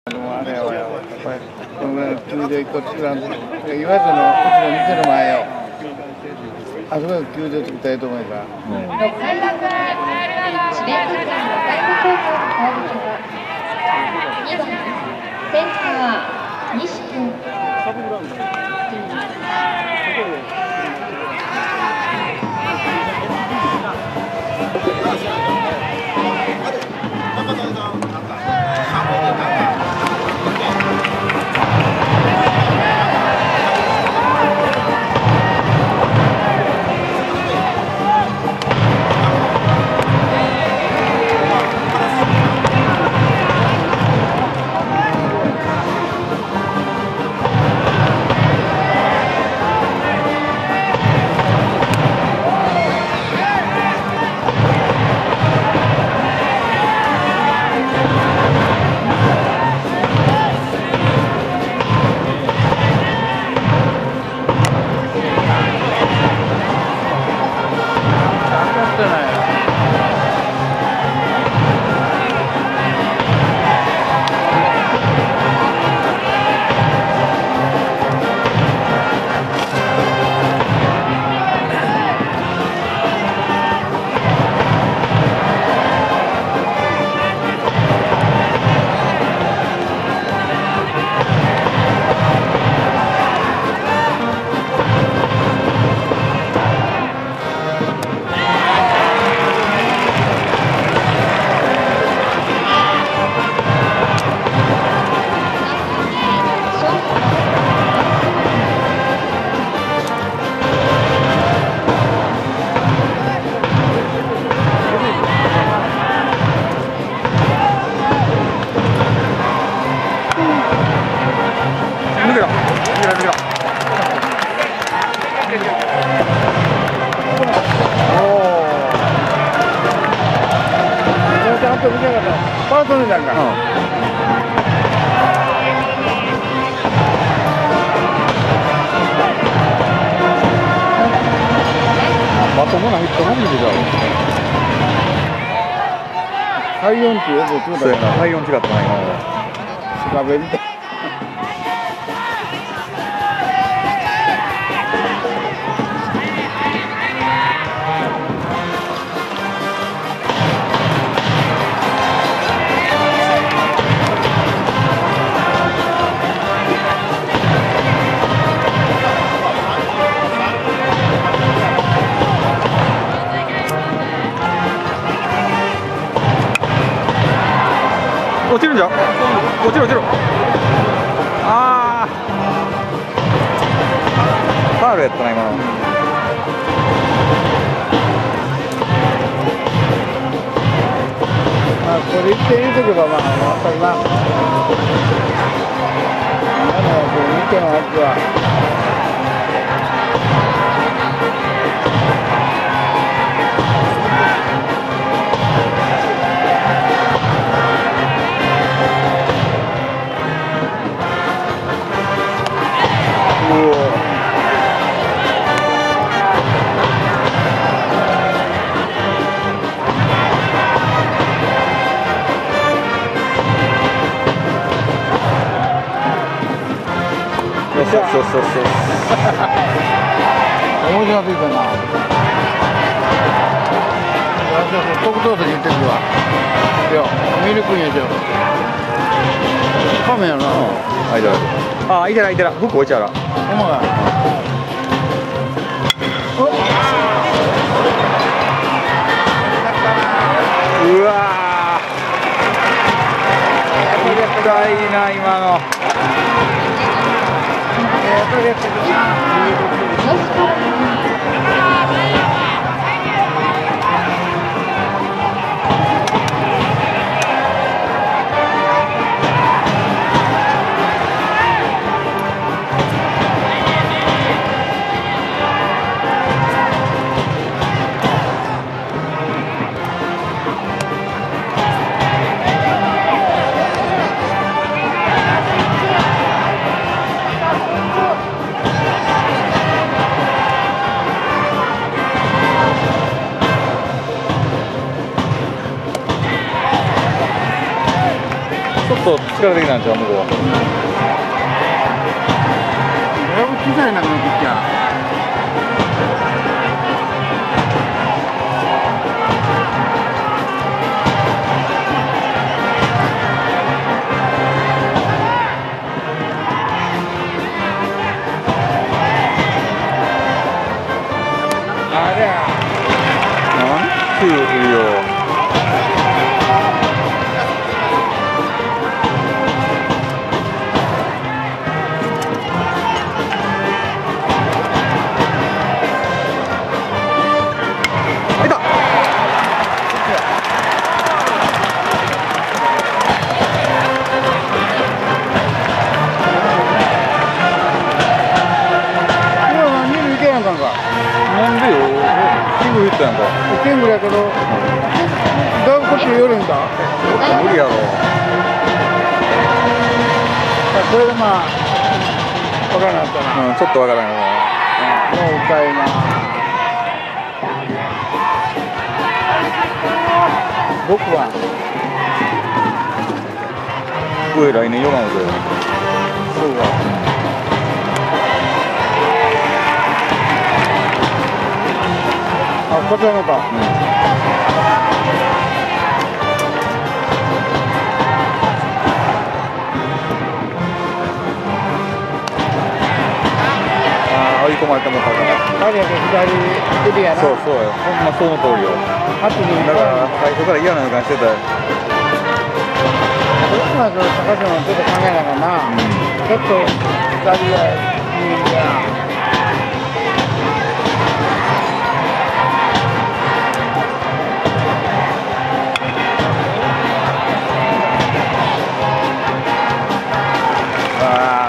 あれはやっぱりこのぐらいの球場一個作らんと岩手のうちの店の前よあそこで球場作ったらいいと思うから。 6回裏、智弁学園和歌山高校の攻撃は2番センター西君。 パートナーなんか。 まともなヒット何でだろう。 快音ってよく言うたよな。 快音違ったな今。 調べみたい。 落ちるんじゃん。落ちる落ちる。ああ。ファウルやったな今の。 まあこれ1点入れとけばまあやっぱりな。今のこう2点はあるわ。 そうそうそう。 面白すぎたな。特等席言ってるわ。いや、ミルクにやじゃん。カメやな。 あいたら。ああいたらいたら。服置いちゃうら。 ほんまか。 うわー。痛いな今の。 と力的なんちゃう向こう。 だいぶ小さいなこのピッチャー。 なんちゅう振りよ。いた。 二塁行けなあかんか。 なんでよ。キング言ったやんか。 キングやけど、だいぶこっち寄るんだ。 無理やろ。 これでまあ、分からなかったな。 うん、ちょっとわからんよ。 もう一回な。6番。 上来年4番打つよ。 そうか。あ、こちらのか。 追い込まれてもったから。 彼やけ左首やな。 そうそうよ。ほんまその通りよ。 あとにだから最初から嫌な予感してたよ。 どっちまで高橋もちょっと考えながらな。ちょっと左が右が。 あ